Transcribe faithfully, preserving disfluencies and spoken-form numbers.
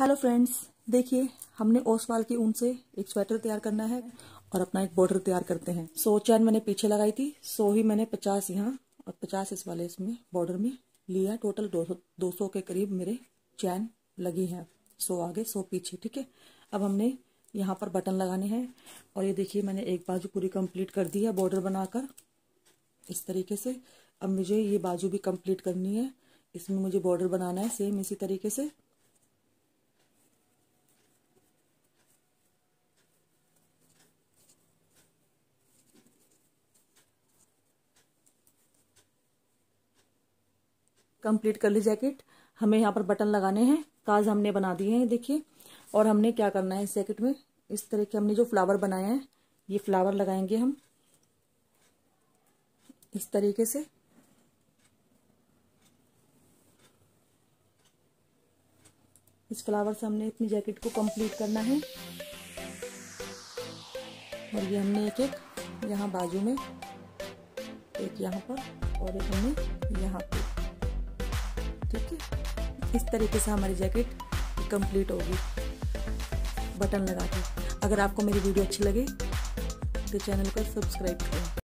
Hello friends, देखिए हमने ओसवाल की ऊन से एक स्वेटर तैयार करना है और अपना एक बॉर्डर तैयार करते हैं। सौ चैन मैंने पीछे लगाई थी, सौ ही मैंने पचास यहाँ और पचास इस वाले इसमें बॉर्डर में लिया। टोटल दो सौ दो सौ के करीब मेरे चैन लगी हैं, सौ आगे सौ पीछे। ठीक है, अब हमने यहाँ पर बटन लगाने हैं और ये देखिए मैंने एक बाजू पूरी कंप्लीट कर दी है बॉर्डर बनाकर इस तरीके से। अब मुझे ये बाजू भी कंप्लीट करनी है, इसमें मुझे बॉर्डर बनाना है सेम इसी तरीके से। कंप्लीट कर ली जैकेट। हमें यहाँ पर बटन लगाने हैं, काज हमने बना दिए हैं देखिए। और हमने क्या करना है, इस जैकेट में इस तरह के हमने जो फ्लावर बनाए हैं ये फ्लावर लगाएंगे हम इस तरीके से। इस फ्लावर से हमने अपनी जैकेट को कंप्लीट करना है। और ये हमने एक एक यहाँ बाजू में, एक यहाँ पर और एक हमने यहाँ पे। ठीक है, इस तरीके से हमारी जैकेट कंप्लीट होगी बटन लगा के। अगर आपको मेरी वीडियो अच्छी लगे तो चैनल को सब्सक्राइब करें।